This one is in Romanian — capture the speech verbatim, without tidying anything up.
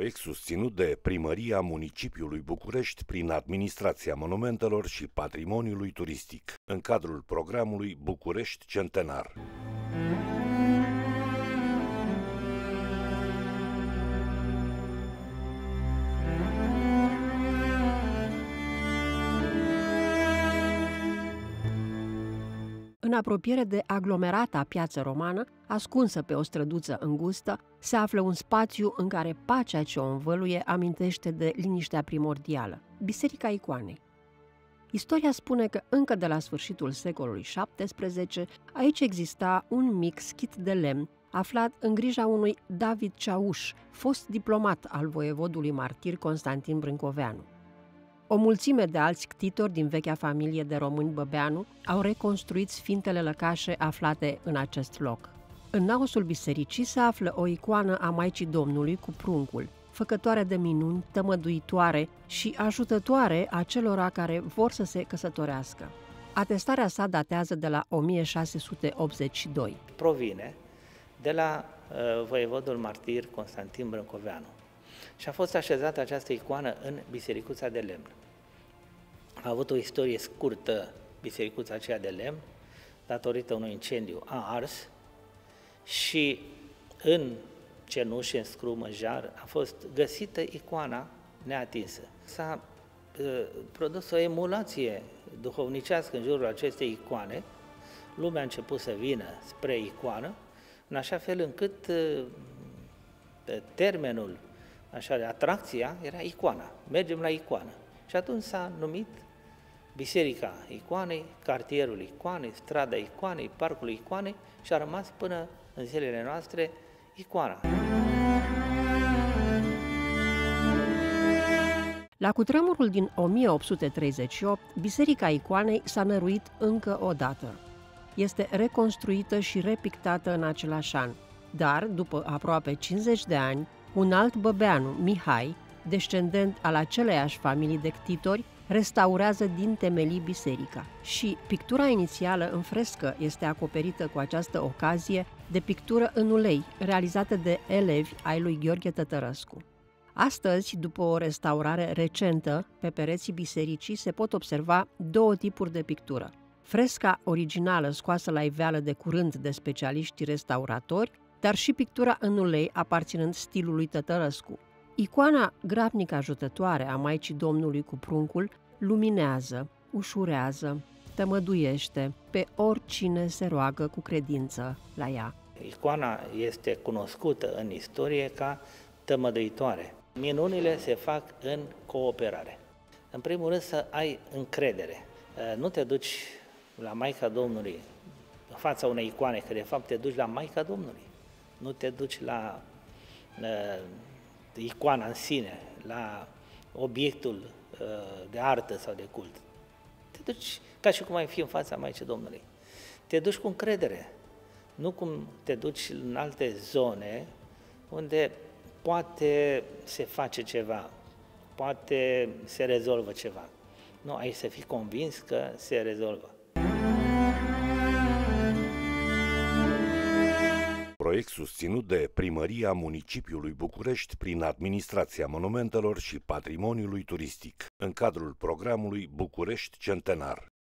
Proiect susținut de Primăria Municipiului București prin Administrația Monumentelor și Patrimoniului Turistic, în cadrul programului București Centenar. În apropiere de aglomerata Piață Romană, ascunsă pe o străduță îngustă, se află un spațiu în care pacea ce o învăluie amintește de liniștea primordială, Biserica Icoanei. Istoria spune că încă de la sfârșitul secolului șaptesprezece aici exista un mic schit de lemn aflat în grija unui David Ceauș, fost diplomat al voievodului martir Constantin Brâncoveanu. O mulțime de alți ctitori din vechea familie de români Băbeanu au reconstruit sfintele lăcașe aflate în acest loc. În naosul bisericii se află o icoană a Maicii Domnului cu pruncul, făcătoare de minuni, tămăduitoare și ajutătoare acelora care vor să se căsătorească. Atestarea sa datează de la o mie șase sute optzeci și doi. Provine de la uh, voievodul martir Constantin Brâncoveanu și a fost așezată această icoană în bisericuța de lemn. A avut o istorie scurtă bisericuța aceea de lemn, datorită unui incendiu a ars și în cenușă, în scru, măjar, a fost găsită icoana neatinsă. S-a uh, produs o emulație duhovnicească în jurul acestei icoane, lumea a început să vină spre icoană, în așa fel încât uh, termenul, așa, atracția era icoana, mergem la icoană. Și atunci s-a numit Biserica Icoanei, cartierul Icoanei, strada Icoanei, parcul Icoanei și a rămas până în zilele noastre icoana. La cutremurul din o mie opt sute treizeci și opt, Biserica Icoanei s-a năruit încă o dată. Este reconstruită și repictată în același an, dar, după aproape cincizeci de ani, un alt Băbeanu, Mihai, descendent al aceleiași familii de ctitori, restaurează din temelii biserica și pictura inițială în frescă este acoperită cu această ocazie de pictură în ulei, realizată de elevi ai lui Gheorghe Tătărăscu. Astăzi, după o restaurare recentă, pe pereții bisericii se pot observa două tipuri de pictură. Fresca originală scoasă la iveală de curând de specialiștii restauratori, dar și pictura în ulei aparținând stilului Tătărăscu. Icoana grabnic ajutătoare a Maicii Domnului cu pruncul luminează, ușurează, tămăduiește pe oricine se roagă cu credință la ea. Icoana este cunoscută în istorie ca tămăduitoare. Minunile se fac în cooperare. În primul rând să ai încredere. Nu te duci la Maica Domnului în fața unei icoane, că de fapt te duci la Maica Domnului. Nu te duci la uh, icoana în sine, la obiectul uh, de artă sau de cult. Te duci ca și cum ai fi în fața Maicii Domnului. Te duci cu încredere, nu cum te duci în alte zone unde poate se face ceva, poate se rezolvă ceva. Nu, aici să fii convins că se rezolvă. Proiect susținut de Primăria Municipiului București prin Administrația Monumentelor și Patrimoniului Turistic, în cadrul programului București Centenar.